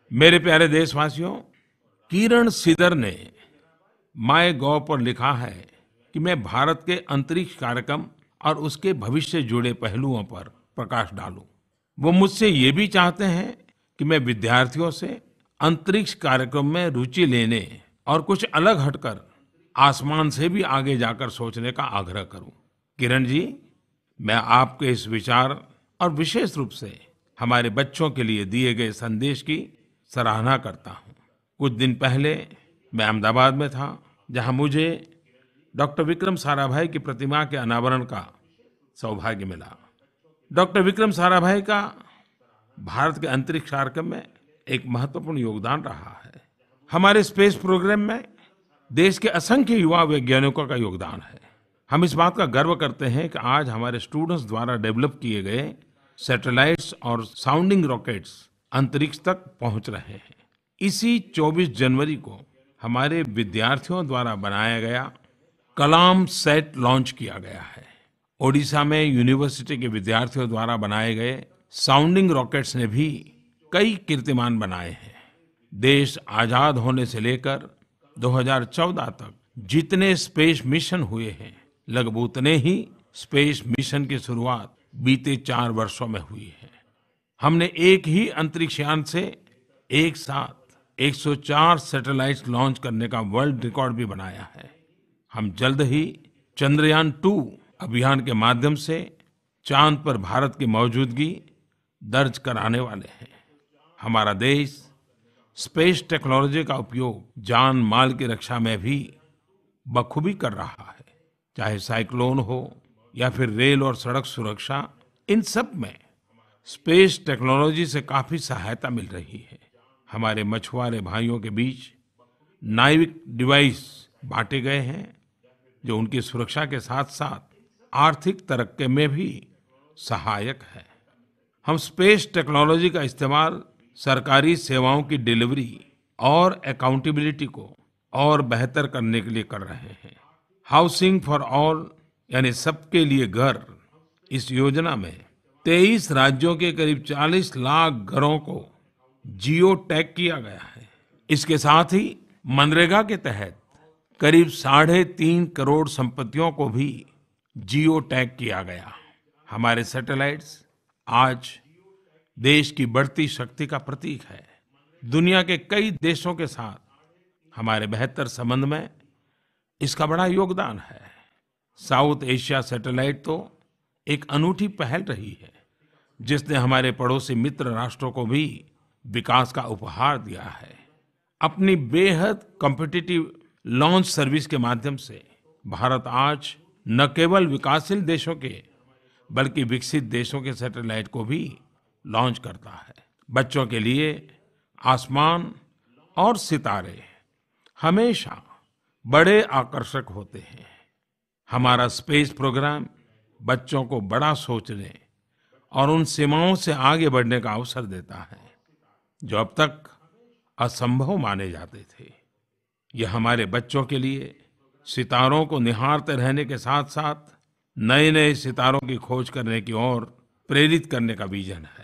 मेरे प्यारे देशवासियों, किरण सिदर ने माय गॉव पर लिखा है कि मैं भारत के अंतरिक्ष कार्यक्रम और उसके भविष्य से जुड़े पहलुओं पर प्रकाश डालूं। वो मुझसे ये भी चाहते हैं कि मैं विद्यार्थियों से अंतरिक्ष कार्यक्रम में रुचि लेने और कुछ अलग हटकर आसमान से भी आगे जाकर सोचने का आग्रह करूं। किरण जी, मैं आपके इस विचार और विशेष रूप से हमारे बच्चों के लिए दिए गए संदेश की सराहना करता हूं। कुछ दिन पहले मैं अहमदाबाद में था, जहां मुझे डॉक्टर विक्रम साराभाई की प्रतिमा के अनावरण का सौभाग्य मिला। डॉक्टर विक्रम साराभाई का भारत के अंतरिक्ष कार्यक्रम में एक महत्वपूर्ण योगदान रहा है। हमारे स्पेस प्रोग्राम में देश के असंख्य युवा वैज्ञानिकों का योगदान है। हम इस बात का गर्व करते हैं कि आज हमारे स्टूडेंट्स द्वारा डेवलप किए गए सैटेलाइट्स और साउंडिंग रॉकेट्स अंतरिक्ष तक पहुंच रहे हैं। इसी 24 जनवरी को हमारे विद्यार्थियों द्वारा बनाया गया कलाम सैट लॉन्च किया गया है। ओडिशा में यूनिवर्सिटी के विद्यार्थियों द्वारा बनाए गए साउंडिंग रॉकेट्स ने भी कई कीर्तिमान बनाए हैं। देश आजाद होने से लेकर 2014 तक जितने स्पेस मिशन हुए हैं, लगभग उतने ही स्पेस मिशन की शुरुआत बीते 4 वर्षों में हुई है। हमने एक ही अंतरिक्ष यान से एक साथ 104 सैटेलाइट्स लॉन्च करने का वर्ल्ड रिकॉर्ड भी बनाया है। हम जल्द ही चंद्रयान-2 अभियान के माध्यम से चांद पर भारत की मौजूदगी दर्ज कराने वाले हैं। हमारा देश स्पेस टेक्नोलॉजी का उपयोग जान माल की रक्षा में भी बखूबी कर रहा है। चाहे साइक्लोन हो या फिर रेल और सड़क सुरक्षा, इन सब में स्पेस टेक्नोलॉजी से काफी सहायता मिल रही है। हमारे मछुआरे भाइयों के बीच नाविक डिवाइस बांटे गए हैं, जो उनकी सुरक्षा के साथ साथ आर्थिक तरक्की में भी सहायक है। हम स्पेस टेक्नोलॉजी का इस्तेमाल सरकारी सेवाओं की डिलीवरी और अकाउंटेबिलिटी को और बेहतर करने के लिए कर रहे हैं। हाउसिंग फॉर ऑल यानी सबके लिए घर, इस योजना में 23 राज्यों के करीब 40 लाख घरों को जियो टैग किया गया है। इसके साथ ही मनरेगा के तहत करीब 3.5 करोड़ संपत्तियों को भी जियो टैग किया गया। हमारे सैटेलाइट्स आज देश की बढ़ती शक्ति का प्रतीक है। दुनिया के कई देशों के साथ हमारे बेहतर संबंध में इसका बड़ा योगदान है। साउथ एशिया सैटेलाइट तो एक अनूठी पहल रही है, जिसने हमारे पड़ोसी मित्र राष्ट्रों को भी विकास का उपहार दिया है। अपनी बेहद कॉम्पिटिटिव लॉन्च सर्विस के माध्यम से भारत आज न केवल विकासशील देशों के बल्कि विकसित देशों के सैटेलाइट को भी लॉन्च करता है। बच्चों के लिए आसमान और सितारे हमेशा बड़े आकर्षक होते हैं। हमारा स्पेस प्रोग्राम बच्चों को बड़ा सोचने और उन सीमाओं से आगे बढ़ने का अवसर देता है, जो अब तक असंभव माने जाते थे। यह हमारे बच्चों के लिए सितारों को निहारते रहने के साथ साथ नए नए सितारों की खोज करने की ओर प्रेरित करने का विजन है।